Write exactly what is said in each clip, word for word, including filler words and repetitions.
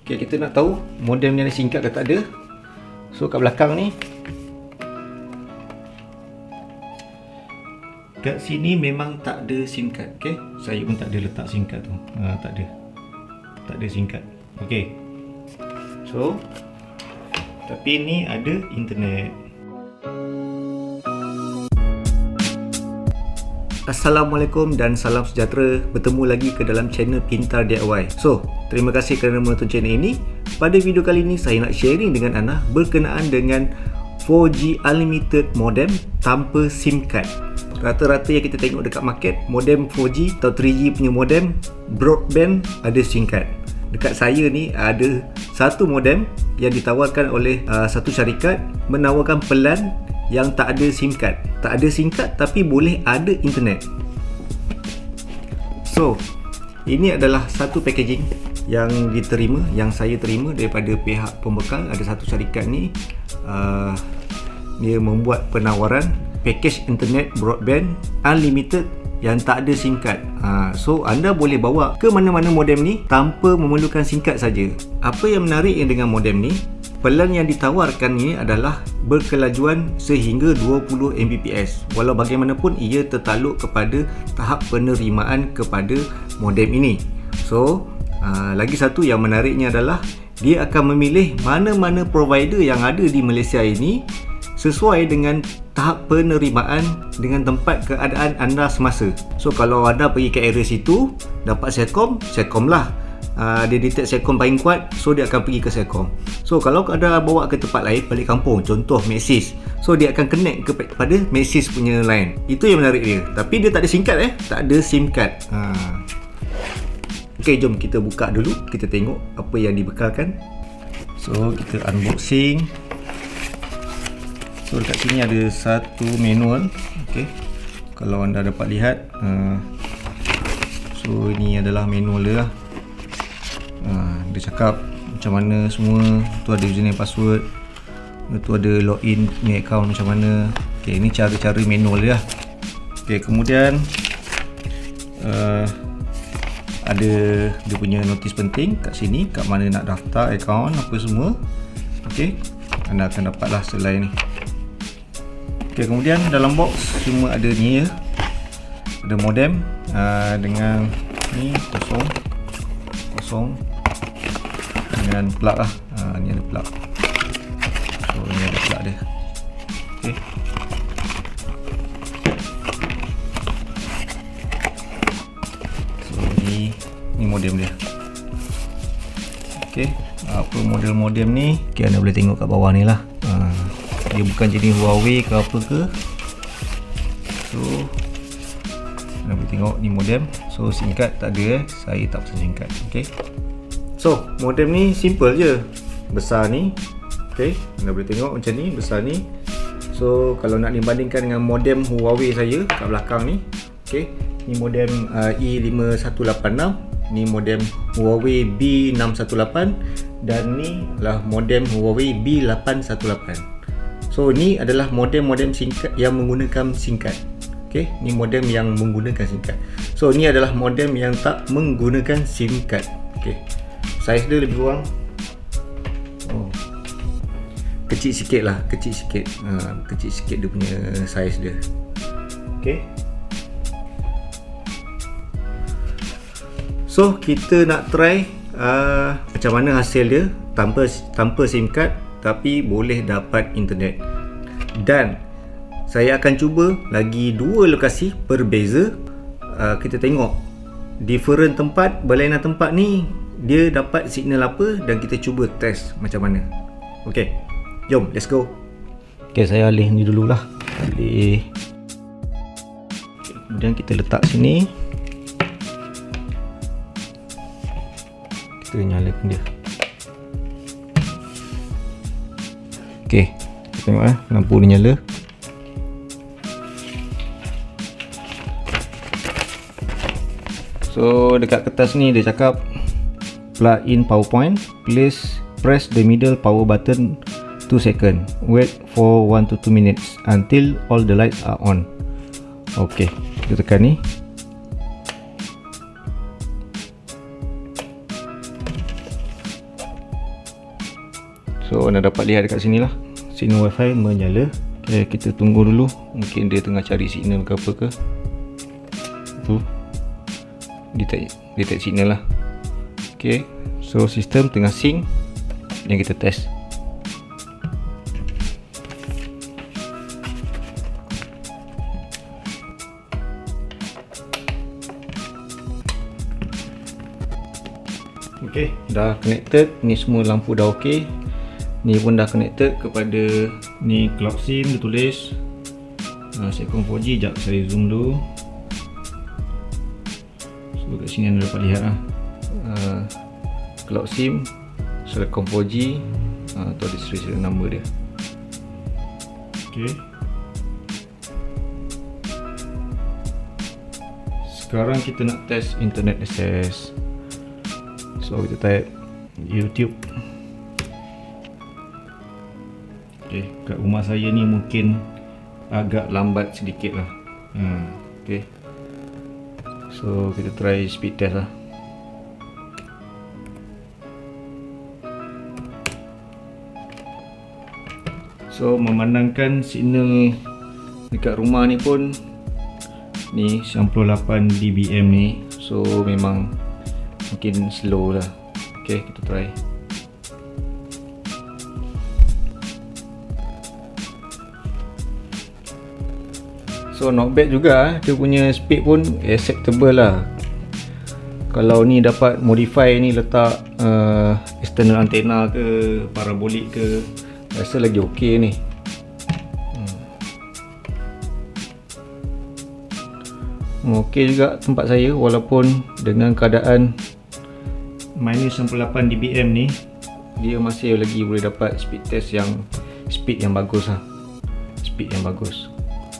Okay, kita nak tahu modem ni ada SIM card ke tak ada. So kat belakang ni, kat sini memang tak ada SIM card. Okay, saya pun tak ada letak SIM card tu. ha, Tak ada Tak ada SIM card. Okay, so tapi ni ada internet. Assalamualaikum dan salam sejahtera. Bertemu lagi ke dalam channel Pintar D I Y. So, terima kasih kerana menonton channel ini. Pada video kali ini saya nak sharing dengan anda berkenaan dengan four G Unlimited modem tanpa SIM card. Rata-rata yang kita tengok dekat market, modem four G atau three G punya modem broadband ada SIM card. Dekat saya ni ada satu modem yang ditawarkan oleh uh, satu syarikat, menawarkan pelan yang tak ada SIM card. Tak ada SIM card tapi boleh ada internet. So, ini adalah satu packaging yang diterima, yang saya terima daripada pihak pembekal. Ada satu syarikat ni, uh, dia membuat penawaran package internet broadband unlimited yang tak ada SIM card. ha, So, anda boleh bawa ke mana-mana modem ni tanpa memerlukan SIM card saja. Apa yang menarik dengan modem ni, pelan yang ditawarkan ni adalah berkelajuan sehingga dua puluh megabit per second. Walau bagaimanapun ia tertakluk kepada tahap penerimaan kepada modem ini. So, aa, lagi satu yang menariknya adalah dia akan memilih mana-mana provider yang ada di Malaysia ini sesuai dengan tahap penerimaan dengan tempat keadaan anda semasa. So, kalau anda pergi ke area situ dapat Celcom, Celcom lah. Uh, dia detect Celcom paling kuat, so dia akan pergi ke Celcom. So kalau anda bawa ke tempat lain, balik kampung, contoh Maxis, so dia akan connect kepada Maxis punya line. Itu yang menarik dia. Tapi dia tak ada SIM card eh, tak ada SIM card. ha. Ok, jom kita buka dulu, kita tengok apa yang dibekalkan. So kita unboxing. So dekat sini ada satu manual. Ok, kalau anda dapat lihat, uh, so ini adalah manual dia lah. Ha, dia cakap macam mana semua. Tu ada username, password, tu ada login punya account macam mana. Ok, ini cara-cara manual dia. Ok, kemudian uh, ada dia punya notis penting kat sini, kat mana nak daftar account apa semua. Ok, anda akan dapatlah selai ni. Ok, kemudian dalam box semua ada ni ya. Ada modem uh, dengan ni kosong kosong dengan plug lah. Ha, ni ada plug. So ni ada plug dia. Okay. So ni ni modem dia. Okay, apa model modem ni? Okay, anda boleh tengok kat bawah ni lah. Ha, dia bukan jenis Huawei ke apa ke. So anda boleh tengok ni modem. So SIM card tak ada eh. Saya tak pasang SIM card. Okay. So, modem ni simple je. Besar ni. Okay, anda boleh tengok macam ni, besar ni. So, kalau nak dibandingkan dengan modem Huawei saya kat belakang ni. Okay, ni modem uh, E lima satu lapan enam. Ni modem Huawei B enam satu lapan. Dan ni adalah modem Huawei B lapan satu lapan. So, ni adalah modem-modem SIM card yang menggunakan SIM card. Okay, ni modem yang menggunakan SIM card. So, ni adalah modem yang tak menggunakan SIM card. Okay, saiz dia lebih kurang oh, kecil sikit lah, kecil sikit ha, kecil sikit dia punya saiz dia. Ok, so kita nak try uh, macam mana hasil dia tanpa tanpa SIM card tapi boleh dapat internet. Dan saya akan cuba lagi dua lokasi berbeza. uh, Kita tengok different tempat, berlainan tempat ni dia dapat signal apa, dan kita cuba test macam mana. Ok, jom let's go. Ok, saya alih ni dululah. Alih. Okay, kemudian kita letak sini. Kita nyalakan dia. Ok, kita tengok eh, lampu ni nyala. So dekat kertas ni dia cakap plug in power point, please press the middle power button two second, wait for one to two minutes until all the lights are on. Ok, kita tekan ni. So anda dapat lihat dekat sini lah, signal wifi menyala. Okay, kita tunggu dulu, mungkin dia tengah cari signal ke apa ke. Tu detect, detect signal lah. Okay, so sistem tengah sync dan kita test. Ok, dah connected. Ni semua lampu dah ok. Ni pun dah connected kepada ni cloud SIM dia tulis uh, Celcom four G. Sekejap saya zoom dulu. So kat sini anda dapat lihat lah, uh, cloud SIM Celcom four G, uh, tu ada serial number dia. Ok, sekarang kita nak test internet access. So kita type YouTube. Okay, kat rumah saya ni mungkin agak lambat sedikit lah. hmm, Okay, so kita try speed test lah. So memandangkan signal dekat rumah ni pun ni sembilan puluh lapan D B M ni, so memang mungkin slow lah. Okay, kita try. So not bad juga, dia punya speed pun acceptable lah. Kalau ni dapat modify ni, letak uh, external antena ke, parabolik ke, rasa lagi ok ni. hmm. Ok juga tempat saya, walaupun dengan keadaan minus sembilan puluh lapan D B M ni, dia masih lagi boleh dapat speed test yang speed yang bagus lah. Speed yang bagus.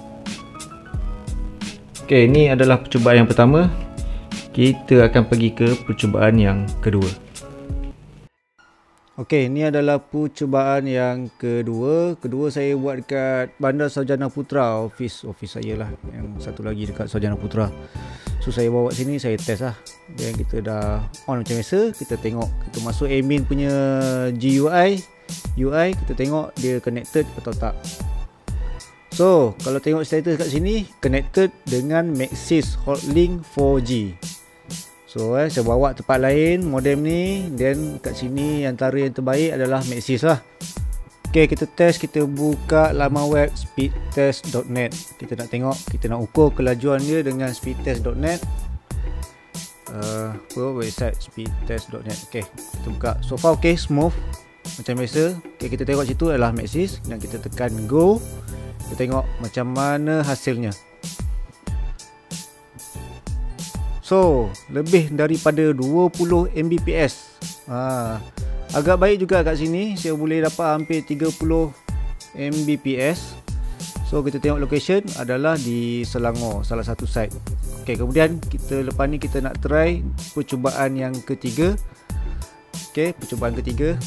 Ok, ini adalah percubaan yang pertama. Kita akan pergi ke percubaan yang kedua. Ok, ini adalah percubaan yang kedua. Kedua saya buat dekat Bandar Sarjana Putra, office office saya lah. Yang satu lagi dekat Sarjana Putra. So saya bawa sini, saya test lah. Dan kita dah on macam biasa. Kita tengok, kita masuk admin punya G U I U I, kita tengok dia connected atau tak. So kalau tengok status kat sini, connected dengan Maxis Hotlink four G. So eh, saya bawa tempat lain modem ni, dan kat sini antara yang terbaik adalah Maxis lah. Ok, kita test, kita buka laman web speedtest dot net. Kita nak tengok, kita nak ukur kelajuan dia dengan speedtest dot net. uh, apa website speedtest dot net. Ok, kita buka. So far ok, smooth macam biasa. Ok, kita tengok situ adalah Maxis dan kita tekan go. Kita tengok macam mana hasilnya. So lebih daripada dua puluh megabit per second. ha, Agak baik juga kat sini. Saya boleh dapat hampir tiga puluh megabit per second. So kita tengok location adalah di Selangor, salah satu site. Ok, kemudian kita lepas ni kita nak try percubaan yang ketiga. Ok, percubaan ketiga.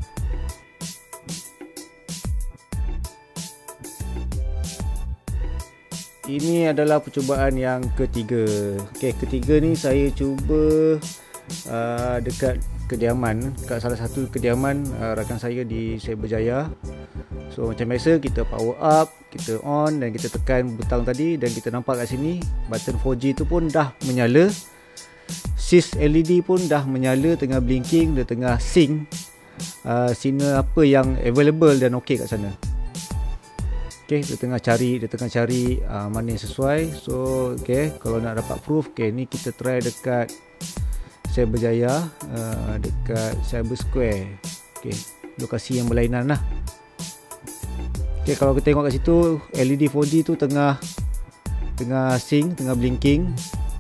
Ini adalah percubaan yang ketiga. Ok, ketiga ni saya cuba uh, dekat kediaman, kat salah satu kediaman uh, rakan saya di Cyberjaya. So macam biasa, kita power up, kita on dan kita tekan butang tadi, dan kita nampak kat sini button four G tu pun dah menyala. Sys L E D pun dah menyala, tengah blinking, dia tengah sync uh, signal apa yang available dan ok kat sana. Ok, dia tengah cari, dia tengah cari uh, mana yang sesuai. So ok, kalau nak dapat proof, ok, ni kita try dekat Cyberjaya, uh, dekat Cyber Square. Ok, lokasi yang berlainan lah. Ok, kalau kita tengok kat situ, L E D four G tu tengah Tengah sync, tengah blinking.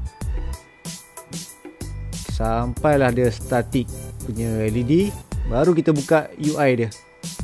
Sampailah dia static punya L E D, baru kita buka U I dia.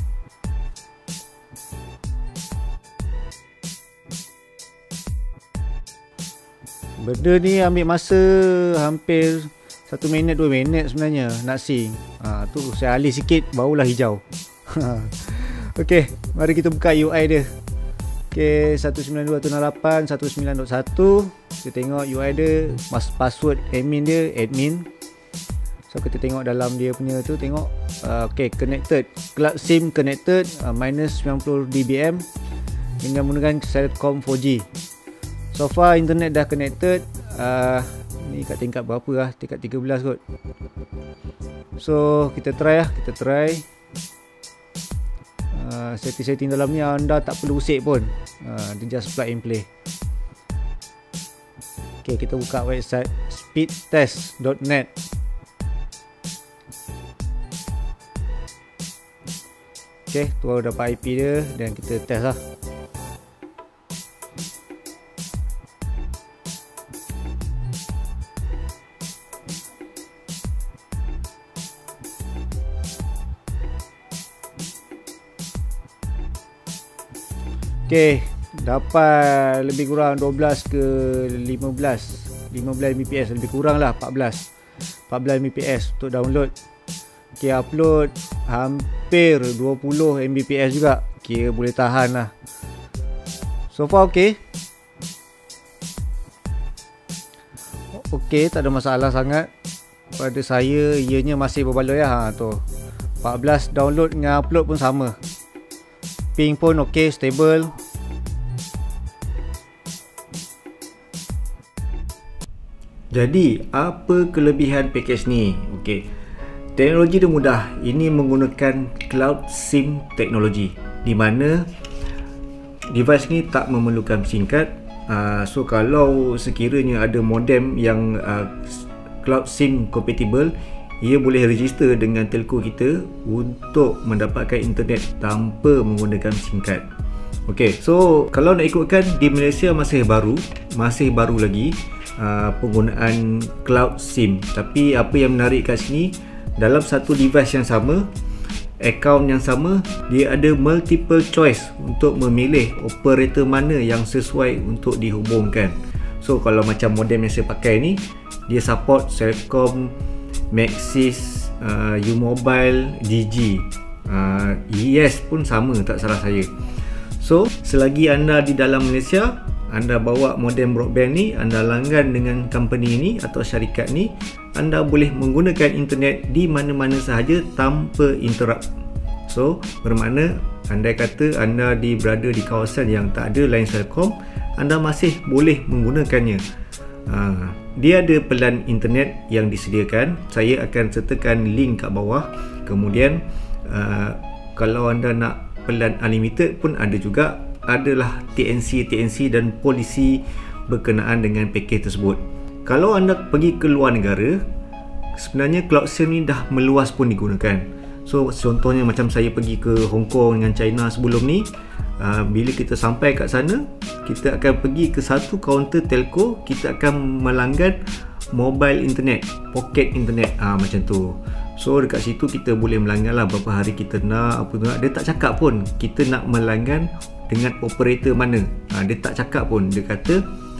Benda ni ambil masa hampir satu minit dua minit sebenarnya nak sync. Ha, tu saya alih sikit barulah hijau. Ok, mari kita buka U I dia. Ok, one nine two dot one oh eight dot one nine dot one. Kita tengok U I dia, password admin dia admin. So kita tengok dalam dia punya tu, tengok uh, ok, connected, cloud SIM connected, uh, minus sembilan puluh D B M dengan menggunakan Celcom four G. So far internet dah connected. uh, Ni kat tingkat berapa lah, tingkat tiga belas kot. So kita try lah, kita try uh, setting-setting dalam ni anda tak perlu usik pun, uh, dia just plug and play. Ok, kita buka website speedtest dot net. Ok, tu baru dapat I P dia dan kita test lah. Ok, dapat lebih kurang dua belas ke lima belas lima belas M B P S, lebih kurang lah empat belas empat belas M B P S untuk download. Ok, upload hampir dua puluh M B P S juga, kira boleh tahan lah. So far ok, ok, tak ada masalah sangat. Pada saya ianya masih berbaloi lah, ha, tu empat belas download dengan upload pun sama. Ping pun ok, stable. Jadi apa kelebihan package ni? Ok, teknologi dia mudah. Ini menggunakan cloud SIM teknologi, di mana device ni tak memerlukan SIM card. uh, So kalau sekiranya ada modem yang uh, cloud SIM compatible, ia boleh register dengan telco kita untuk mendapatkan internet tanpa menggunakan SIM card. Ok, so kalau nak ikutkan, di Malaysia masih baru, masih baru lagi uh, penggunaan cloud SIM. Tapi apa yang menarik kat sini, dalam satu device yang sama, akaun yang sama, dia ada multiple choice untuk memilih operator mana yang sesuai untuk dihubungkan. So kalau macam modem yang saya pakai ni, dia support Celcom, Maxis, uh, U-Mobile, Digi, uh, Yes pun sama, tak salah saya. So selagi anda di dalam Malaysia, anda bawa modem broadband ni, anda langgan dengan company ni atau syarikat ni, anda boleh menggunakan internet di mana-mana sahaja tanpa interrupt. So bermakna andai kata anda di berada di kawasan yang tak ada line Celcom, anda masih boleh menggunakannya. Ha, dia ada pelan internet yang disediakan. Saya akan sertakan link kat bawah. Kemudian uh, kalau anda nak pelan unlimited pun ada juga. Adalah T N C T N C dan polisi berkenaan dengan package tersebut. Kalau anda pergi ke luar negara, sebenarnya cloud SIM ni dah meluas pun digunakan. So contohnya macam saya pergi ke Hong Kong dengan China sebelum ni, uh, bila kita sampai kat sana, kita akan pergi ke satu kaunter telco, kita akan melanggan mobile internet, pocket internet, uh, macam tu. So dekat situ kita boleh melanggan lah berapa hari kita nak, apa tu nak. Dia tak cakap pun kita nak melanggan dengan operator mana. ha, Dia tak cakap pun. Dia kata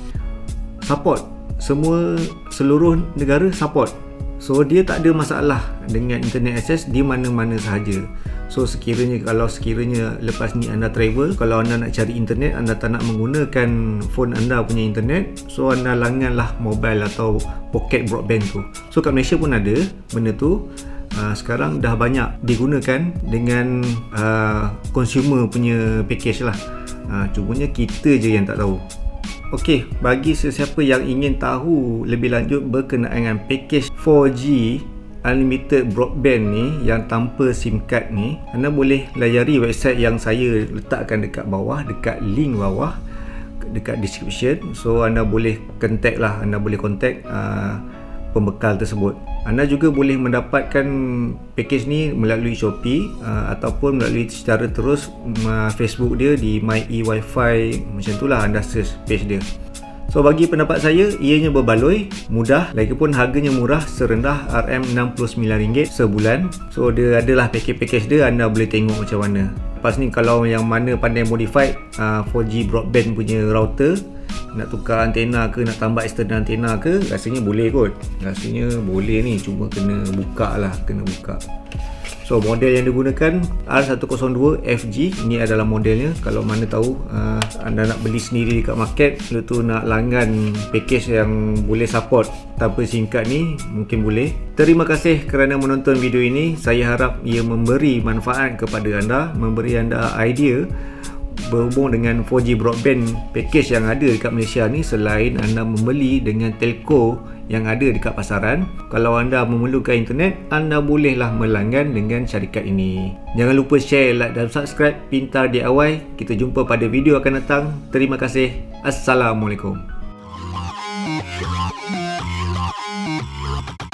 support, semua seluruh negara support. So dia tak ada masalah dengan internet access di mana-mana sahaja. So sekiranya, kalau sekiranya lepas ni anda travel, kalau anda nak cari internet, anda tak nak menggunakan phone anda punya internet, so anda langganlah mobile atau pocket broadband tu. So kat Malaysia pun ada benda tu. Uh, sekarang dah banyak digunakan dengan uh, consumer punya package lah. uh, Cumanya kita je yang tak tahu. Ok, bagi sesiapa yang ingin tahu lebih lanjut berkenaan dengan package four G unlimited broadband ni yang tanpa SIM card ni, anda boleh layari website yang saya letakkan dekat bawah, dekat link bawah, dekat description. So anda boleh contact lah, anda boleh contact uh, pembekal tersebut. Anda juga boleh mendapatkan package ni melalui Shopee uh, ataupun melalui secara terus uh, Facebook dia di My E-Wi-Fi, macam itulah anda search page dia. So bagi pendapat saya, ianya berbaloi, mudah, lagipun harganya murah, serendah R M enam puluh sembilan ringgit sebulan. So dia adalah package-package dia, anda boleh tengok macam mana. Lepas ni kalau yang mana pandai modified uh, four G broadband punya router, nak tukar antena ke, nak tambah external antena ke, rasanya boleh kot. Rasanya boleh ni, cuma kena buka lah, kena buka. So model yang digunakan R seratus dua F G. Ini adalah modelnya. Kalau mana tahu uh, anda nak beli sendiri dekat market, lalu tu nak langgan package yang boleh support tanpa SIM card ni, mungkin boleh. Terima kasih kerana menonton video ini. Saya harap ia memberi manfaat kepada anda, memberi anda idea berhubung dengan four G broadband package yang ada dekat Malaysia ni, selain anda membeli dengan telco yang ada dekat pasaran. Kalau anda memerlukan internet, anda bolehlah melanggan dengan syarikat ini. Jangan lupa share, like dan subscribe Pintar D I Y. Kita jumpa pada video akan datang. Terima kasih. Assalamualaikum.